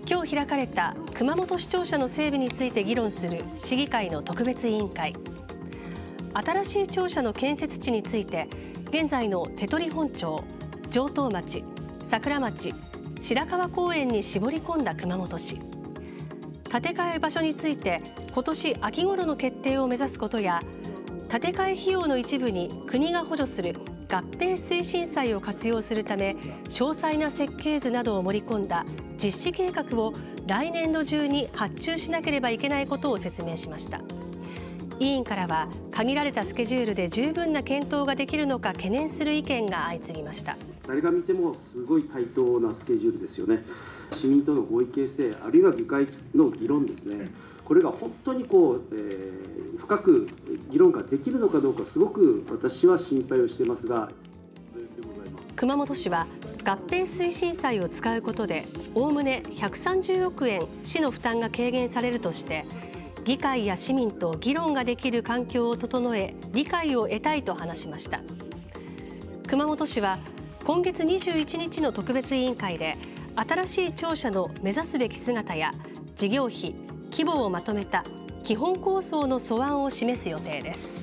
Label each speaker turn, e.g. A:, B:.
A: 今日開かれた熊本市庁舎の整備について議論する市議会の特別委員会。新しい庁舎の建設地について現在の手取本町、城東町、桜町、白川公園に絞り込んだ熊本市。建て替え場所について今年秋頃の決定を目指すことや、建て替え費用の一部に国が補助する合併推進債を活用するため詳細な設計図などを盛り込んだ実施計画を来年度中に発注しなければいけないことを説明しました。委員からは限られたスケジュールで十分な検討ができるのか懸念する意見が相次ぎました。
B: 誰が見てもすごい対等なスケジュールですよね。市民との合意形成、あるいは議会の議論ですね、これが本当に深く議論ができるのかどうか、すごく私は心配をしていますが、
A: 熊本市は合併推進債を使うことでおおむね130億円市の負担が軽減されるとして、議会や市民と議論ができる環境を整え理解を得たいと話しました。熊本市は今月21日の特別委員会で新しい庁舎の目指すべき姿や事業費、規模をまとめた基本構想の素案を示す予定です。